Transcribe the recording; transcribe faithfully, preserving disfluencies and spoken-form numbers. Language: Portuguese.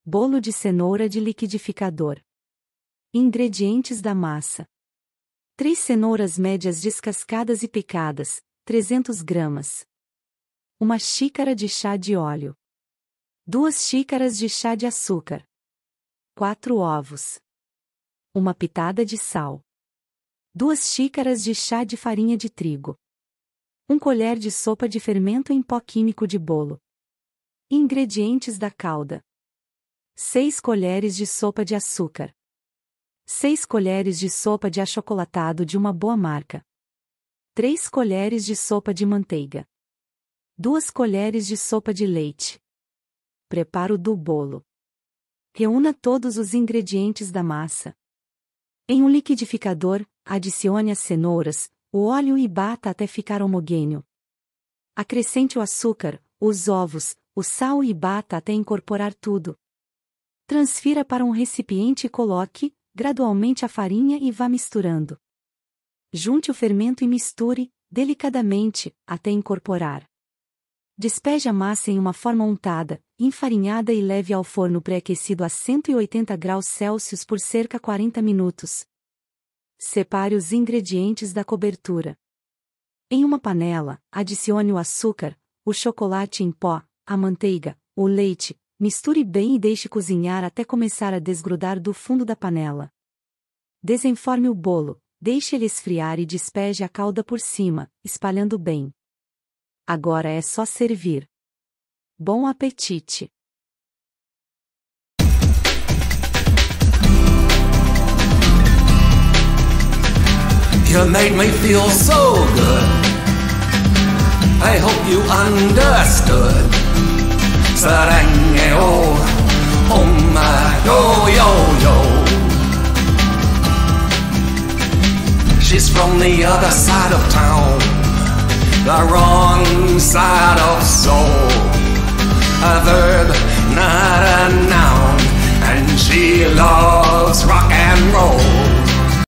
Bolo de cenoura de liquidificador. Ingredientes da massa: três cenouras médias descascadas e picadas, trezentas gramas. uma xícara de chá de óleo. duas xícaras de chá de açúcar. quatro ovos. uma pitada de sal. duas xícaras de chá de farinha de trigo. uma colher de sopa de fermento em pó químico de bolo. Ingredientes da calda: seis colheres de sopa de açúcar. seis colheres de sopa de achocolatado de uma boa marca. três colheres de sopa de manteiga. duas colheres de sopa de leite. Preparo do bolo. Reúna todos os ingredientes da massa. Em um liquidificador, adicione as cenouras, o óleo e bata até ficar homogêneo. Acrescente o açúcar, os ovos, o sal e bata até incorporar tudo. Transfira para um recipiente e coloque, gradualmente a farinha e vá misturando. Junte o fermento e misture, delicadamente, até incorporar. Despeje a massa em uma forma untada, enfarinhada e leve ao forno pré-aquecido a cento e oitenta graus Celsius por cerca de quarenta minutos. Separe os ingredientes da cobertura. Em uma panela, adicione o açúcar, o chocolate em pó, a manteiga, o leite, misture bem e deixe cozinhar até começar a desgrudar do fundo da panela. Desenforme o bolo, deixe ele esfriar e despeje a calda por cima, espalhando bem. Agora é só servir. Bom apetite! You made me feel so good. I hope you understood. Sarangue oh, oh my yo yo yo. She's from the other side of town, the wrong side of soul. I've heard not